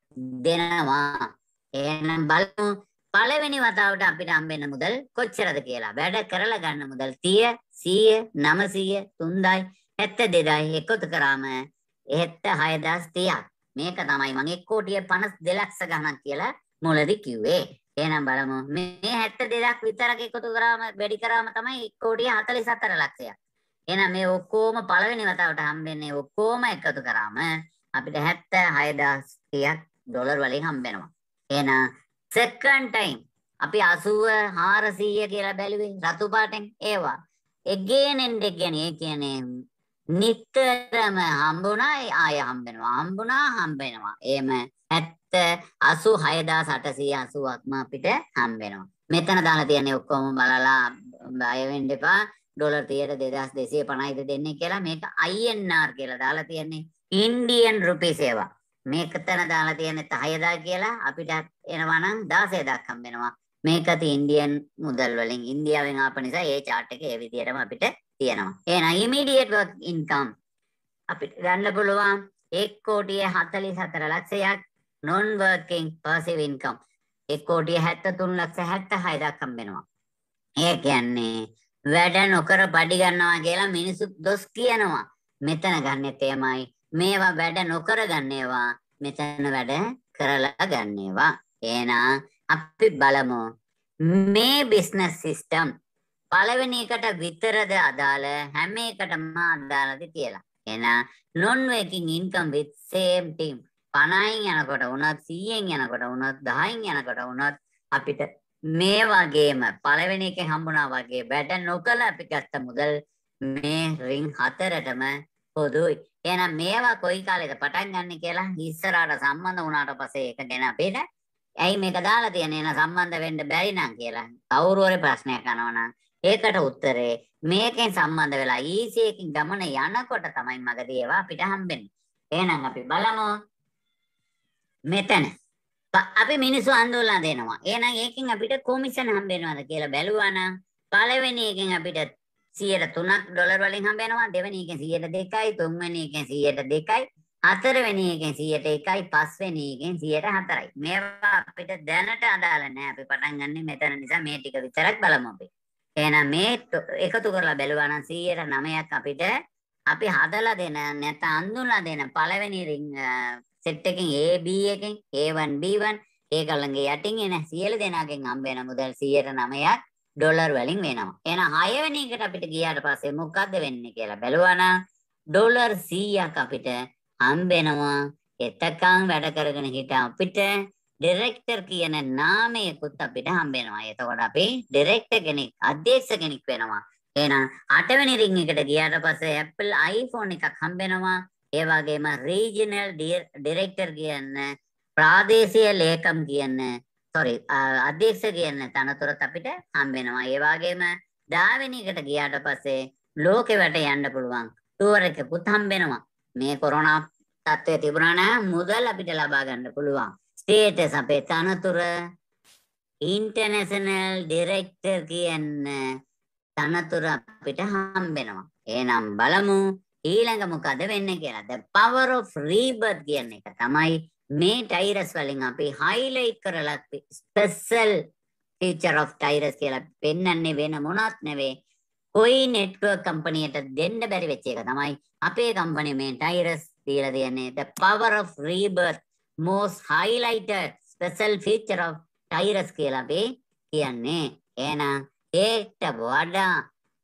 දෙනවා. එහෙනම් බලමු පළවෙනි වතාවට අපිට හම්බ වෙන මුදල් කොච්චරද කියලා. වැඩ කරලා ගන්න මුදල් thirty, one hundred, nine hundred, seventy-two thousand එකතු කරාම seventy-six thousand thirty. මේක තමයි මම එක කෝටි fifty-two ලක්ෂ ගණන් කියලා මුලදී කිව්වේ. එහෙනම් බලමු මේ seventy-two thousand විතරක් එකතු කරාම වැඩි කරාම තමයි එක කෝටි forty-four ලක්ෂයක්. එහෙනම් මේ ඔක්කොම පළවෙනි වතාවට හම්බෙන්නේ ඔක්කොම එකතු කරාම අපිට seventy-six thousand thirty ඩොලර් වලින් හම්බ වෙනවා. එහෙනම් second time අපි eighty four hundred කියලා බැලුවේ රතු පාටෙන් ඒවා. again and again ඒ කියන්නේ නිතරම හම්බුණා ආය හම්බ වෙනවා. හම්බුණා හම්බ වෙනවා. එහෙම eighty-six thousand eight hundred eighty-ක්ම අපිට හම්බ වෙනවා. මෙතන දාලා තියන්නේ ඔක්කොම බලලා බය වෙන්න එපා. ඩොලර් තියට two thousand two hundred fifty ද දෙන්නේ කියලා. මේක I N R කියලා දාලා තියන්නේ ඉන්දියන් රුපීස් ඒවා. මේකතන දාලා තියන්නේ six thousand කියලා. අපිට එනවා නම් sixteen thousand හම්බ වෙනවා. මේකත් ඉන්දියන් මුදල් වලින් ඉන්දියාවෙන් ආපු නිසා ඒ chart එක ඒ විදිහටම අපිට තියෙනවා. එහෙනම් immediate work income අපිට ගන්න පුළුවන් එක කෝටි forty-four ලක්ෂයක්. non working passive income එක කෝටි seventy-three ලක්ෂ seventy-six දාක හම්බ වෙනවා. ඒ කියන්නේ වැඩ නොකර පඩි ගන්නවා කියලා මිනිස්සු දොස් කියනවා. මෙතන ගන්නෙත් එමයයි. මේවා වැඩ නොකර ගන්නේවා. මෙතන වැඩ කරලා ගන්නේවා. එහෙනම් අපි බලමු මේ business system පළවෙනි එකට විතරද අදාළ හැම එකටම අදාළද කියලා. එහෙනම් non working income with same team fifty යනකොට උනත් one hundred යනකොට උනත් ten යනකොට උනත් අපිට මේ වගේම පළවෙනි එකේ හම්බුණා වගේ වැඩ නොකල අපි ගත්ත මුදල් මේ රින් හතරටම පොදුයි. එහෙනම් මේවා කොයි කාලෙද පටන් ගන්න කියලා ඉස්සරහට සම්බන්ධ වුණාට පස්සේ ඒක ගැන අපිට ඇයි මේක දාලා තියෙන්නේ එන සම්බන්ධ වෙන්න බැරි නම් කියලා කවුරු හරි ප්‍රශ්නයක් අහනවා නම් ඒකට උත්තරේ මේකෙන් සම්බන්ධ වෙලා ඊසි එකකින් ගමන යනකොට තමයි මගදී ඒවා අපිට හම්බෙන්නේ. එහෙනම් අපි බලමු මෙතන අපි මිනිස්සු අඳුල්ලා දෙනවා. එහෙනම් ඒකෙන් අපිට කොමිෂන් හම්බ වෙනවද කියලා බැලුවා නම් පළවෙනි එකෙන් අපිට one hundred three ඩොලර් වලින් හම්බ වෙනවා. දෙවෙනි එකෙන් one hundred two යි, තුන්වෙනි එකෙන් one hundred two යි, හතරවෙනි එකෙන් one hundred one යි, පස්වෙනි එකෙන් one hundred four යි. මේවා අපිට දැනට අදාළ නැහැ. අපි පටන් ගන්නෙ මෙතන නිසා මේ ටික විතරක් බලමු අපි. එහෙනම් මේ එකතු කරලා බැලුවා නම් one hundred nine ක් අපිට අපි හදලා දෙන නැත්නම් අඳුනලා දෙන පළවෙනි රින් සෙට් එකෙන් A B එකෙන් A one B one ඒගොල්ලන්ගේ යටින් එන සියලු දෙනාගෙන් හම්බ වෙන මුදල් one hundred nine ක් ඩොලර් වලින් වෙනවා. එහෙනම් හය වෙනි එකට අපිට ගියාට පස්සේ මොකද්ද වෙන්නේ කියලා බැලුවා නම් ඩොලර් සීයක් අපිට හම්බ වෙනවා. එතකන් වැඩ කරගෙන හිට අපිට ඩිරෙක්ටර් කියන නාමයකුත් අපිට හම්බ වෙනවා. එතකොට අපි ඩිරෙක්ටර් කෙනෙක්, අධ්‍යක්ෂ කෙනෙක් වෙනවා. එහෙනම් අට වෙනි රින් එකට ගියාට පස්සේ Apple iPhone එකක් හම්බ වෙනවා. ඒ වගේම රීජනල් ඩිරෙක්ටර් කියන ප්‍රාදේශීය ලේකම් කියන sorry අධ්‍යක්ෂ කියන තනතුරත් අපිට හම්බ වෙනවා. ඒ වගේම දහ වෙනි එකට ගියාට පස්සේ ලෝකෙ වැට යන්න පුළුවන් ටුවර් එකකුත් හම්බ වෙනවා. මේ කොරෝනා තත්ත්වය තිබුණා නම් මුදල් අපිට ලබා ගන්න පුළුවන්. ස්ටේටස් අපේ තනතුර ඉන්ටර්නැෂනල් ඩිරෙක්ටර් කියන තනතුර අපිට හම්බ වෙනවා. එහෙනම් බලමු ඊළඟ මොකද වෙන්නේ කියලා. The power of rebirth කියන එක තමයි මේ ටයිරස් වලින් අපි highlight කරලා special feature of ටයිරස් කියලා පෙන්වන්නේ වෙන මොනවත් නෙවෙයි. කොයි network කම්පැනියට දෙන්න බැරි වෙච්ච එක තමයි අපේ කම්පැනි මේ ටයිරස් දීලා දෙන්නේ. The power of rebirth most highlighted special feature of ටයිරස් කියලා අපි කියන්නේ. එහෙනම් ඒකට වඩා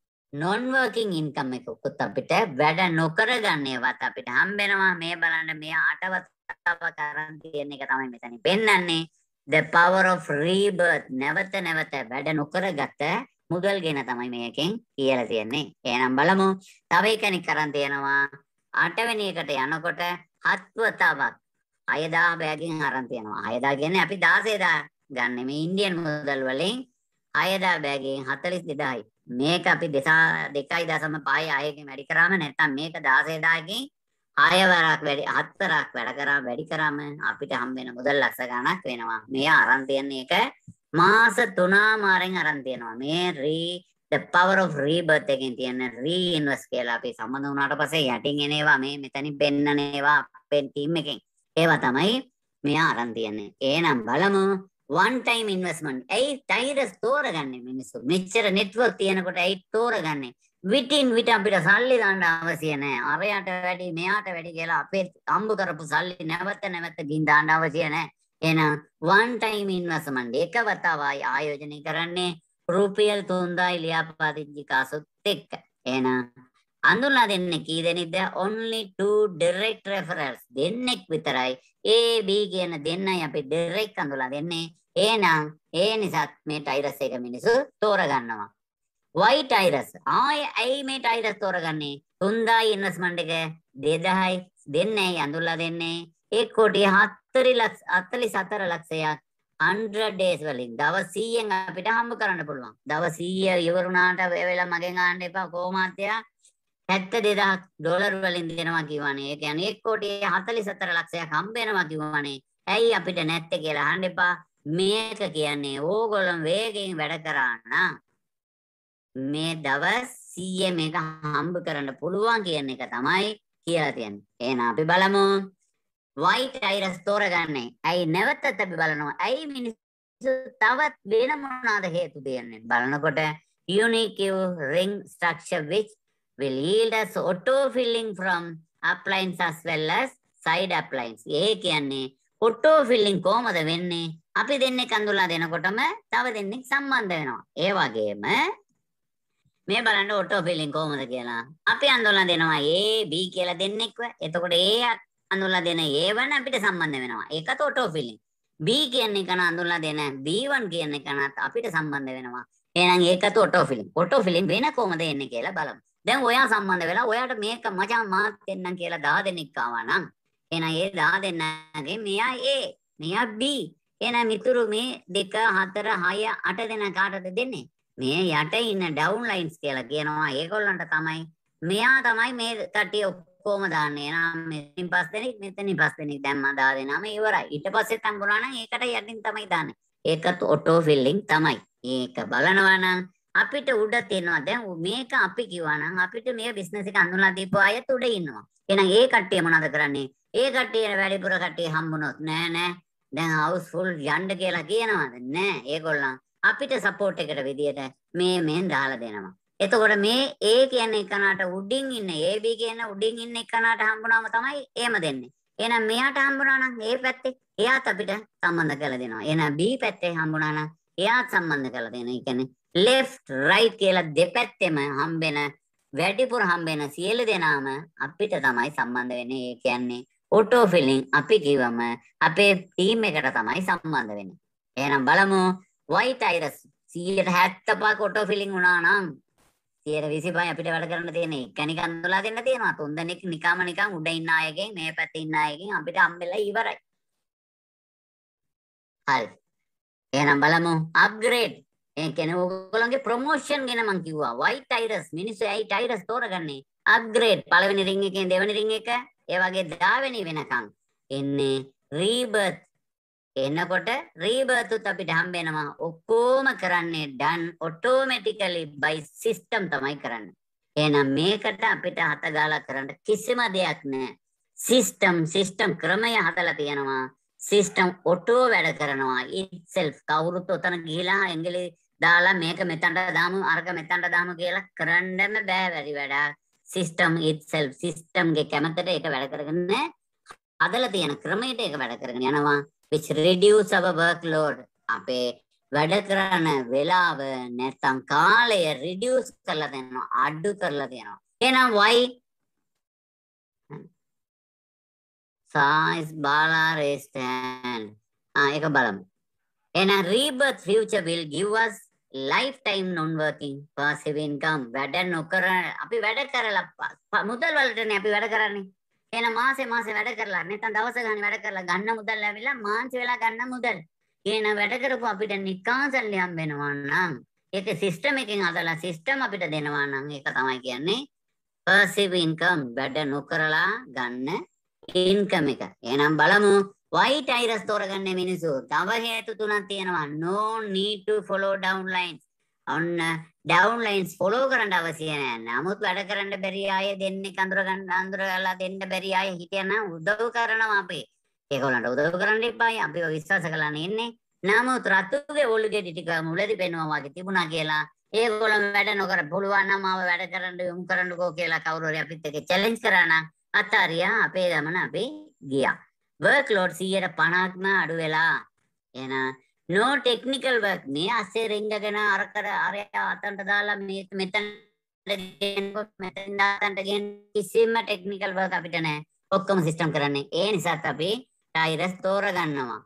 non working income එකකුත් අපිට වැඩ නොකර ගන්නේවත් අපිට හම්බ වෙනවා. මේ බලන්න මෙයා අටවතාව කරන් තියෙන එක තමයි මෙතනින් පෙන්වන්නේ. The power of rebirth නැවත නැවත වැඩ නොකරගත මුදල් ගැන තමයි මේකෙන් කියලා තියෙන්නේ. එහෙනම් බලමු තව එකෙක් කරන් තියෙනවා. අට වෙනි එකට යනකොට හත් වතාවක් හයදාහ බෑගින් අරන් තියෙනවා. හයදාහ කියන්නේ අපි දාසයදා ගන්න මේ ඉන්දියන් මුදල් වලින් හයදාහ බෑගින් හතළිස් දෙදාහයි. මේක අපි දෙකයි දශම පහයි හයකින් වැඩි කරාම නැත්නම් මේක දාසයදාහකින් හය වරක් වැඩි හත් වරක් වැඩ කරා වැඩි කරාම අපිට හම්බ වෙන මුදල් ලක්ෂ ගණක් වෙනවා. මේ අරන් තියන එක මාස තුනමාරෙන් අරන් තියෙනවා. මේ re the power of rebirth එකෙන් තියෙන reinvest කියලා අපි සම්බන්ධ වුණාට පස්සේ යටින් එන ඒවා මේ මෙතනින් පෙන්නන ඒවා අපේ ටීම් එකෙන් ඒවා තමයි මෙයා අරන් තියන්නේ. එහෙනම් බලමු one time investment. ඇයි ටයිරස් තෝරගන්නේ මිනිස්සු? මෙච්චර network තියෙනකොට ඇයි තෝරගන්නේ? විටින් විට අපිට සල්ලි දාන්න අවශ්‍ය නැහැ. අරයට වැඩි මෙයාට වැඩි කියලා අපේ හම්බ කරපු සල්ලි නැවත නැවත ගින් දාන්න අවශ්‍ය නැහැ. එහෙනම් one time investment එක වතාවයි ආයෝජනය කරන්නේ රුපියල් තුන්දායි ලියාපදිංචි කාසුත් එක්ක. එහෙනම් අඳුරලා දෙන්නේ කී දෙනෙක්ද? only two direct referrals. දෙන්නෙක් විතරයි. A B කියන දෙන්නයි අපි direct අඳුරලා දෙන්නේ. එහෙනම් ඒ නිසා මේ ටයිරස් එක මිනිස්සු තෝරගන්නවා. why ටයිරස්? ආයේ ඇයි මේ ටයිරස් තෝරගන්නේ? තුන්දායි ඉන්වෙස්ට්මන්ට් එක දෙදායි දෙන්නයි අඳුරලා දෙන්නේ. එක කෝටි හතළිස් හතර ලක්ෂයක් hundred days වලින් දවස් සීයෙන් අපිට හම්බ කරන්න පුළුවන්. දවස් සීය ඉවරුණාට වෙලා මගෙන් ආන්න එපා කොහොමද යා? හැත්තෑ දෙදාහක් ඩොලර් වලින් දෙනවා කියවනේ. ඒ කියන්නේ එක කෝටි හතළිස් හතර ලක්ෂයක් හම්බ වෙනවා කියවනේ. ඇයි අපිට නැත්තේ කියලා අහන්න එපා. මේක කියන්නේ ඕගොල්ලෝ වේගයෙන් වැඩ කරා නම් මේ දවස් සීය මේක හම්බ කරන්න පුළුවන් කියන එක තමයි කියලා තියෙන්නේ. එහෙනම් අපි බලමු why ටයිරස් තෝරගන්නේ. ඇයි නැවතත් අපි බලනවා. ඇයි මිනිස්සු තවත් වෙන මොනවාද හේතු දෙන්නේ? බලනකොට unique ring structure which will yield us auto filling from appliance as well as side appliance. ඒ කියන්නේ auto filling කොහමද වෙන්නේ? අපි දෙන්නේ කඳුලා දෙනකොටම තව දෙන්නෙක් සම්බන්ධ වෙනවා. ඒ වගේම මේ බලන්න auto filling කොහමද කියලා. අපි අඳුරලා දෙනවා A B කියලා දෙන්නෙක්ව. එතකොට A අඳුරලා දෙන A one අපිට සම්බන්ධ වෙනවා. ඒකත් auto filling. B කියන්නේ කන අඳුරලා දෙන B one කියන්නේ කනත් අපිට සම්බන්ධ වෙනවා. එහෙනම් ඒකත් auto filling. auto filling වෙන කොහමද එන්නේ කියලා බලමු. දැන් ඔයා සම්බන්ධ වෙලා ඔයාට මේක මචං මාත් දෙන්නම් කියලා දහ දෙනෙක් ආවා නම් එහෙනම් ඒ දහ දෙනාගේ මෙයා A මෙයා B. එහෙනම් මිතුරු මේ දෙක හතර හය අට දෙනා කාටද දෙන්නේ? මේ යට ඉන්න ඩවුන් ලයින්ස් කියලා කියනවා. ඒගොල්ලන්ට තමයි මෙයා තමයි මේ කට්ටිය ඔක්කොම දාන්නේ. එහෙනම් මෙතනින් පස් දෙනෙක් මෙතනින් පස් දෙනෙක් දැම්මා දහ දෙනාම ඉවරයි. ඊට පස්සේ හම්බුණා නම් ඒකට යටින් තමයි දාන්නේ. ඒකත් auto filling තමයි. ඒක බලනවා නම් අපිට උඩ තියෙනවා. දැන් මේක අපි කිව්වා නම් අපිට මේ බිස්නස් එක අඳුනලා දීපු අයත් උඩ ඉන්නවා. එහෙනම් ඒ කට්ටිය මොනවද කරන්නේ? ඒ කට්ටිය වැඩිපුර කට්ටිය හම්බුනොත් නෑ නෑ දැන් හවුස් ෆුල් යන්න කියලා කියනවාද? නෑ. ඒගොල්ලන් අපිට සපෝට් එකට විදියට මේ මෙන් දාලා දෙනවා. එතකොට මේ A කියන්නේ එකනට උඩින් ඉන්න A B කියන උඩින් ඉන්න එකනට හම්බුනාම තමයි එහෙම දෙන්නේ. එහෙනම් මෙයාට හම්බුනා නම් A පැත්තේ එයාත් අපිට සම්බන්ධ කරලා දෙනවා. එහෙනම් B පැත්තේ හම්බුනා නම් එයාත් සම්බන්ධ කරලා දෙනවා. ඒ කියන්නේ left right කියලා දෙපැත්තෙම හම්බෙන වැඩිපුර හම්බෙන සියලු දෙනාම අපිට තමයි සම්බන්ධ වෙන්නේ. ඒ කියන්නේ ඔටෝ ෆිලිං අපි කිව්වම අපේ ටීම් එකට තමයි සම්බන්ධ වෙන්නේ. එහෙනම් බලමු white iris සියයට හැත්තෑ පහක ඔටෝ ෆිලිං වුණා නම් සියයට විසිපහ අපිට වැඩ කරන්න තියෙන්නේ එක නිකන් දොලා දෙන්න තියෙනවා. තුන් දෙනෙක් නිකම්ම නිකන් උඩ ඉන්න අයගෙන් මේ පැත්තේ ඉන්න අයගෙන් අපිට හම්බෙලා ඉවරයි. හරි. එහෙනම් බලමු අප්ග්‍රේඩ්. ඒ කියන්නේ ඕගොල්ලන්ගේ ප්‍රොමෝෂන් ගැන මම කිව්වා. white iris මිනිස්සු white iris තෝරගන්නේ අප්ග්‍රේඩ් පළවෙනි රින් එකෙන් දෙවෙනි රින් එක ඒ වගේ දහවෙනි වෙනකන් එන්නේ රීබර්ත්. එනකොට රීබර්ත් උත් අපිට හම්බ වෙනවා. ඔක්කොම කරන්නේ done automatically by system තමයි කරන්නේ. එහෙනම් මේකට අපිට හත ගාලා කරන්න කිසිම දෙයක් නැහැ. system system ක්‍රමය හදලා තියෙනවා. system auto වැඩ කරනවා itself. කවුරුත් උතන ගිහිලා එංගලි දාලා මේක මෙතනට දාමු අරක මෙතනට දාමු කියලා කරන්නම බෑ වැඩි වැඩක්. system itself system ගේ කැමතට ඒක වැඩ කරගෙන හදලා තියෙන ක්‍රමයට ඒක වැඩ කරගෙන යනවා. which reduce our workload. අපේ වැඩ කරන වෙලාව නැත්තම් කාලය reduce කරලා දෙනවා අඩු කරලා දෙනවා. එහෙනම් why size bala raised hand ආ ඒක බලමු. එහෙනම් rebirth future will give us lifetime non working passive income. වැඩ නොකර අපි වැඩ කරලා මුදල් වලටනේ අපි වැඩ කරන්නේ. එහෙනම් මාසේ මාසේ වැඩ කරලා නැත්නම් දවස ගානේ වැඩ කරලා ගන්න මුදල් ලැබිලා මාංශ වෙලා ගන්න මුදල්. එහෙනම් වැඩ කරපුව අපිට නිකන් සල්ලි හම්බ වෙනවා නම් ඒක සිස්ටම් එකෙන් හදලා සිස්ටම් අපිට දෙනවා නම් ඒක තමයි කියන්නේ passive income. වැඩ නොකරලා ගන්න ඉන්කම් එක. එහෙනම් බලමු white iris තෝරගන්නේ මිනිස්සු. තව හේතු තුනක් තියෙනවා. no need to follow downlines. ඔන්න downlines follow කරන්න අවශ්‍ය නැහැ. නමුත් වැඩ කරන්න බැරි අය දෙන්නේ අඳුර ගන්න අඳුරලා දෙන්න බැරි අය හිටියනම් උදව් කරනවා අපි. ඒගොල්ලන්ට උදව් කරන්න එපායි. අපිව විශ්වාස කරලා ඉන්නේ. නමුත් රතුගේ ඔලු ගෙඩි ටික මුලදී පෙන්නවා වගේ තිබුණා කියලා ඒගොල්ලන් වැඩ නොකර පුළුවන් නම් ආව වැඩ කරන්න යොමු කරන්නකෝ කියලා කවුරු හරි අපිත් එක්ක චැලෙන්ජ් කරා නම් අතාරියා අපේ ගමන අපි ගියා. workload සියයට පනහක්ම අඩු වෙලා. එහෙනම් no technical work. මේ අස්සේ රින්ගගෙන අර කර අර අතන්ට දාලා මේ මෙතන ගෙනකොට මෙතන දාතන්ට ගෙන් කිසිම technical work අපිට නැහැ. ඔක්කොම සිස්ටම් කරන්නේ. ඒ නිසාත් අපි ටයිරස් තෝරගන්නවා.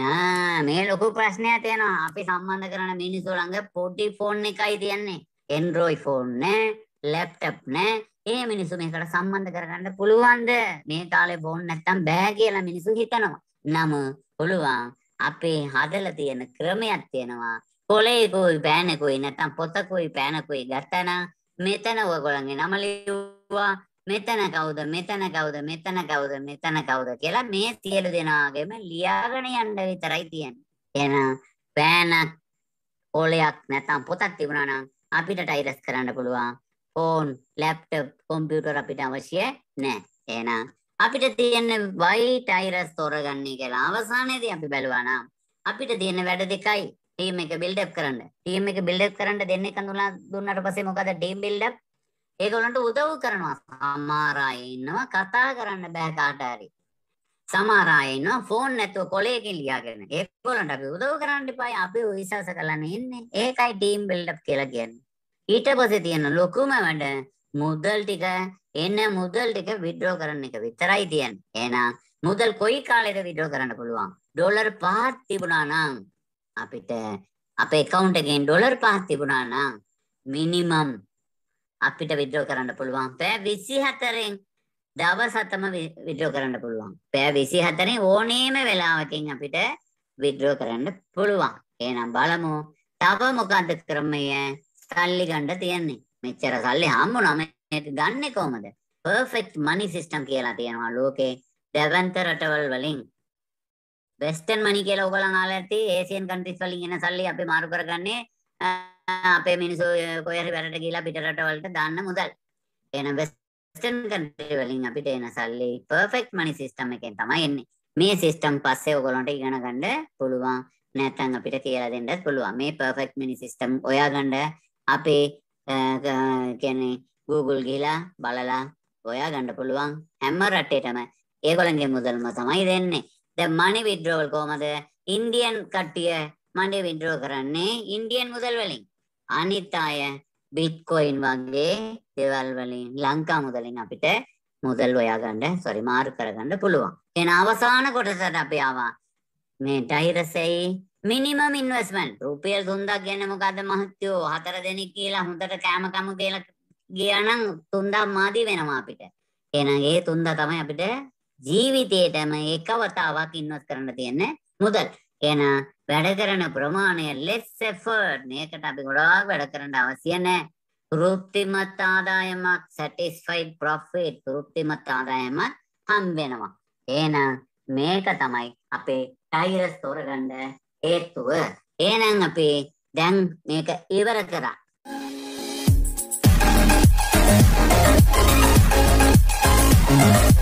මේ ලොකු ප්‍රශ්නයක් තියෙනවා. අපි සම්බන්ධ කරන මිනිස්සු ළඟ පොඩි ෆෝන් එකයි තියෙන්නේ. Android ෆෝන් නෑ, laptop නෑ. ඒ මිනිස්සු මේකට සම්බන්ධ කරගන්න පුළුවන්ද? මේ කාලේ ෆෝන් නැත්තම් බෑ කියලා මිනිස්සු හිතනවා. නම පුළුවන්. අපේ හදලා තියෙන ක්‍රමයක් තියෙනවා. කොලේකුයි පෑනකුයි නැත්තම් පොතකුයි පෑනකුයි ගත්තනම් මෙතන ඔයගොල්ලන්ගේ නම ලියුවා. මෙතන කවුද මෙතන කවුද මෙතන කවුද මෙතන කවුද කියලා මේ සියලු දෙනාගේම ලියාගෙන යන්න විතරයි තියෙන්නේ. එහෙනම් පෑනක් කොලයක් නැත්තම් පොතක් තිබුණා නම් අපිට ටයිරස් කරන්න පුළුවන්. ෆෝන්, ලැප්ටොප්, කම්පියුටර් අපිට අවශ්‍ය නැහැ. එහෙනම් අපිට තියෙන white iris තෝරගන්නේ කියලා අවසානයේදී අපි බැලුවා නම් අපිට තියෙන වැඩ දෙකයි. ටීම් එක බිල්ඩ් අප් කරන්න. ටීම් එක බිල්ඩ් අප් කරන්න දෙන්නෙක් අඳුලා දුන්නාට පස්සේ මොකද ටීම් බිල්ඩ් අප්? ඒගොල්ලන්ට උදව් කරනවා. සමහර අය ඉන්නවා කතා කරන්න බෑ කාට හරි. සමහර අය ඉන්නවා ෆෝන් නැතුව කොලේකින් ලියාගෙන. ඒගොල්ලන්ට අපි උදව් කරන්න එපායි. අපි විශ්වාස කරලානේ ඉන්නේ. ඒකයි ටීම් බිල්ඩ් අප් කියලා කියන්නේ. ඊට පස්සේ තියෙන ලොකුම වැඩ මුදල් ටික එන මුදල් ටික විත්ඩ්‍රෝ කරන්න එක විතරයි තියෙන්නේ. එහෙනම් මුදල් කොයි කාලෙද විත්ඩ්‍රෝ කරන්න පුළුවන්? ඩොලර් පහක් තිබුණා නම් අපිට අපේ account එකෙන් ඩොලර් පහක් තිබුණා නම් minimum අපිට විත්ඩ්‍රෝ කරන්න පුළුවන්. පැය විසිහතරෙන් දවස් හතම විත්ඩ්‍රෝ කරන්න පුළුවන්. පැය විසිහතරෙන් ඕනෑම වෙලාවකින් අපිට විත්ඩ්‍රෝ කරන්න පුළුවන්. එහෙනම් බලමු තව මොකක්ද ක්‍රමය? සල්ලි ගන්න තියන්නේ. මෙච්චර සල්ලි හම්බුණා මේක ගන්නෙ කොහමද? perfect money system කියලා තියෙනවා ලෝකේ දෙවන්ත රටවල් වලින්. western money කියලා ඔයගොල්ලන් අහලා ඇති. asian countries වලින් එන සල්ලි අපි මාරු කරගන්නේ අපේ මිනිස්සු කොයි හරි වැඩට ගිහලා පිට රටවලට දාන්න මුදල්. එහෙනම් western country වලින් අපිට එන සල්ලි perfect money system එකෙන් තමයි එන්නේ. මේ system පස්සේ ඔයගොල්ලන්ට ඉගෙන ගන්න පුළුවන්. නැත්නම් අපිට කියලා දෙන්නත් පුළුවන්. මේ perfect money system ඔයාගන්න අපේ කියන්නේ Google ගිහලා බලලා ඔයා ගන්න පුළුවන්. හැම රටේටම ඒගොල්ලන්ගේ මුදල්ම තමයි දෙන්නේ. දැන් money withdrawal කොහමද? Indian කට්ටිය money withdraw කරන්නේ Indian මුදල් වලින්. අනිත් අය බිට්කොයින් වගේ දේවල් වලින් ලංකා මුදලින් අපිට මුදල් හොයාගන්න sorry මාරු කරගන්න පුළුවන්. එන අවසාන කොටසට අපි ආවා. මේ ටයිරසෙයි මිනිමම් ඉන්වෙස්ට්මන්ට් රුපියල් තුන්දහක් ගන්න මොකද්ද මහත්තයෝ හතර දෙනෙක් කියලා හොඳට කෑම කමු කියලා ගියා නම් තුන්දහක් මාදි වෙනවා අපිට. එහෙනම් ඒ තුන්දහ තමයි අපිට ජීවිතේටම එකවතාවක් ඉන්වෙස්ට් කරන්න තියෙන්නේ මුදල්. එහෙනම් වැඩ කරන ප්‍රමාණය less effort මේකට අපි ගොඩාක් වැඩ කරන්න අවශ්‍ය නැහැ. තෘප්තිමත් ආදායමක් satisfied profit තෘප්තිමත් ආදායමක් හම් වෙනවා. එහෙනම් මේක තමයි අපේ ටයිරස් තෝරගන්න හේතුව. එහෙනම් අපි දැන් මේක ඉවර කරා. Thank you.